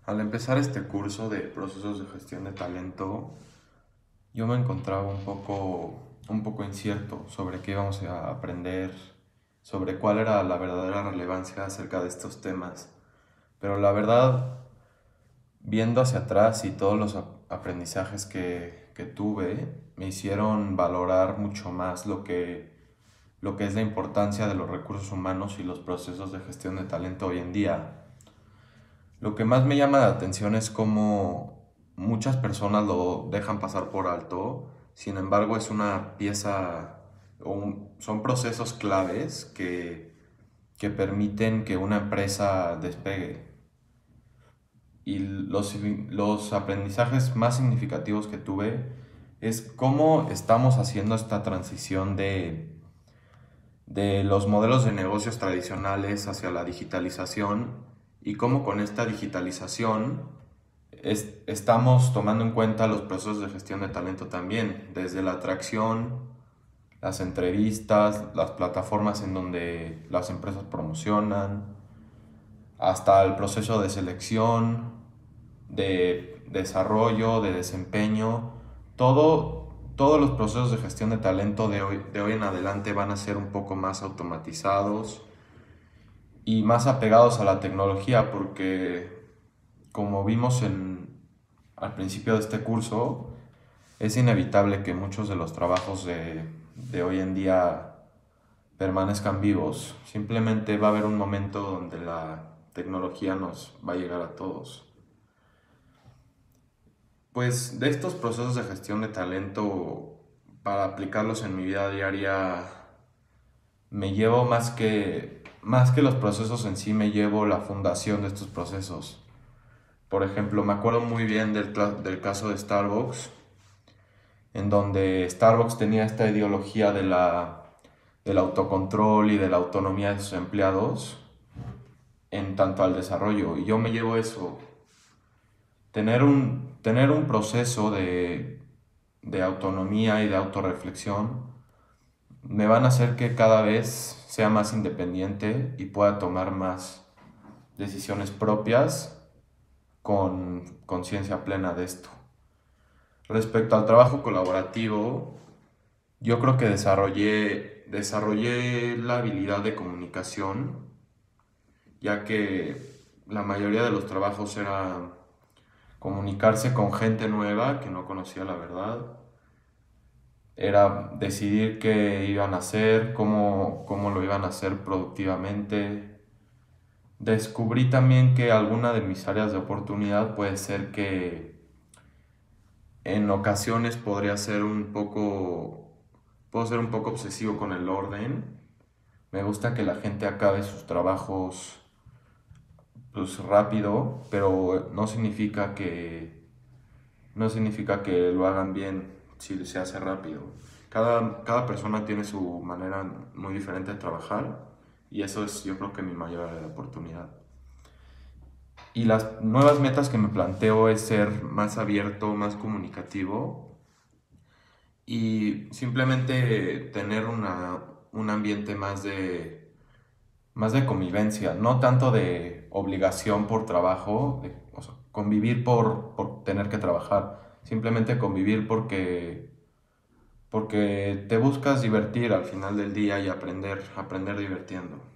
Al empezar este curso de procesos de gestión de talento, yo me encontraba un poco incierto sobre qué íbamos a aprender, sobre cuál era la verdadera relevancia acerca de estos temas. Pero la verdad, viendo hacia atrás y todos los aprendizajes que tuve, me hicieron valorar mucho más lo que es la importancia de los recursos humanos y los procesos de gestión de talento hoy en día. Lo que más me llama la atención es cómo muchas personas lo dejan pasar por alto, sin embargo es una pieza, son procesos claves que permiten que una empresa despegue. Y los aprendizajes más significativos que tuve es cómo estamos haciendo esta transición de los modelos de negocios tradicionales hacia la digitalización y cómo con esta digitalización estamos tomando en cuenta los procesos de gestión de talento también, desde la atracción, las entrevistas, las plataformas en donde las empresas promocionan, hasta el proceso de selección, de desarrollo, de desempeño, todos los procesos de gestión de talento de hoy en adelante van a ser un poco más automatizados y más apegados a la tecnología porque como vimos al principio de este curso, es inevitable que muchos de los trabajos de hoy en día permanezcan vivos. Simplemente va a haber un momento donde la tecnología nos va a llegar a todos. Pues de estos procesos de gestión de talento, para aplicarlos en mi vida diaria, me llevo más que los procesos en sí, me llevo la fundación de estos procesos. Por ejemplo, me acuerdo muy bien del caso de Starbucks, en donde Starbucks tenía esta ideología del autocontrol y de la autonomía de sus empleados en tanto al desarrollo. Y yo me llevo eso, tener un proceso de autonomía y de autorreflexión me van a hacer que cada vez sea más independiente y pueda tomar más decisiones propias con conciencia plena de esto. Respecto al trabajo colaborativo, yo creo que desarrollé la habilidad de comunicación, ya que la mayoría de los trabajos era comunicarse con gente nueva que no conocía la verdad, era decidir qué iban a hacer, cómo lo iban a hacer productivamente. Descubrí también que alguna de mis áreas de oportunidad puede ser que en ocasiones puedo ser un poco obsesivo con el orden. Me gusta que la gente acabe sus trabajos pues rápido, pero no significa que lo hagan bien si se hace rápido. Cada persona tiene su manera muy diferente de trabajar y eso es yo creo que mi mayor área de oportunidad. Y las nuevas metas que me planteo es ser más abierto, más comunicativo y simplemente tener un ambiente más de convivencia, no tanto de obligación por trabajo, o sea, convivir por tener que trabajar, simplemente convivir porque te buscas divertir al final del día y aprender divirtiendo.